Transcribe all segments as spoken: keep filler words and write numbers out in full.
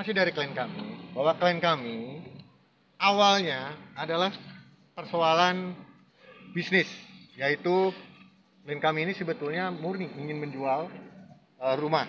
informasi dari klien kami bahwa klien kami awalnya adalah persoalan bisnis, yaitu klien kami ini sebetulnya murni ingin menjual uh, rumah.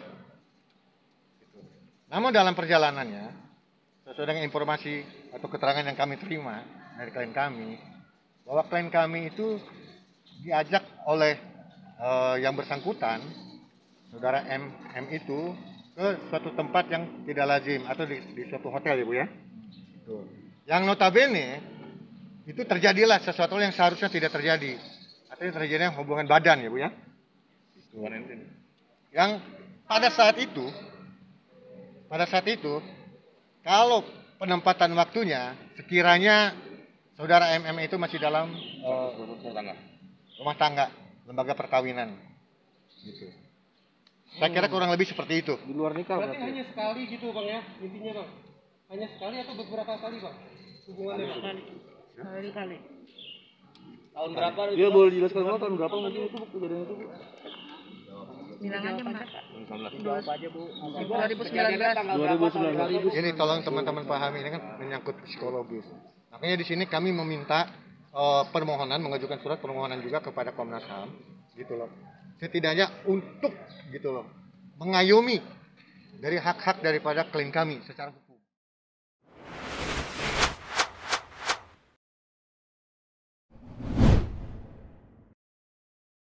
Namun dalam perjalanannya, sesuai dengan informasi atau keterangan yang kami terima dari klien kami, bahwa klien kami itu diajak oleh uh, yang bersangkutan, saudara M, M itu ke suatu tempat yang tidak lazim atau di, di suatu hotel ya Bu ya. Tuh. Yang notabene itu terjadilah sesuatu yang seharusnya tidak terjadi. Artinya terjadinya hubungan badan ya Bu ya. Tuh. Yang pada saat itu pada saat itu kalau penempatan waktunya sekiranya saudara M M itu masih dalam uh, rumah tangga, lembaga perkawinan gitu. Saya kira kurang lebih seperti itu. Di luar nikah berarti, berarti hanya sekali gitu Bang ya, intinya Bang. Hanya sekali atau beberapa kali Bang hubungannya Bang? Kali kali. Tahun berapa? Iya boleh dijelaskan dulu tahun berapa mungkin itu kejadian itu Bu? Bilang aja Mas. Jawab aja Bu. dua ribu sembilan belas. dua ribu sembilan belas. Ini tolong teman-teman pahami, ini kan menyangkut psikologis. Makanya di sini kami meminta uh, permohonan, mengajukan surat permohonan juga kepada Komnas H A M, gitu loh. Setidaknya untuk gitu loh mengayomi dari hak-hak daripada klien kami secara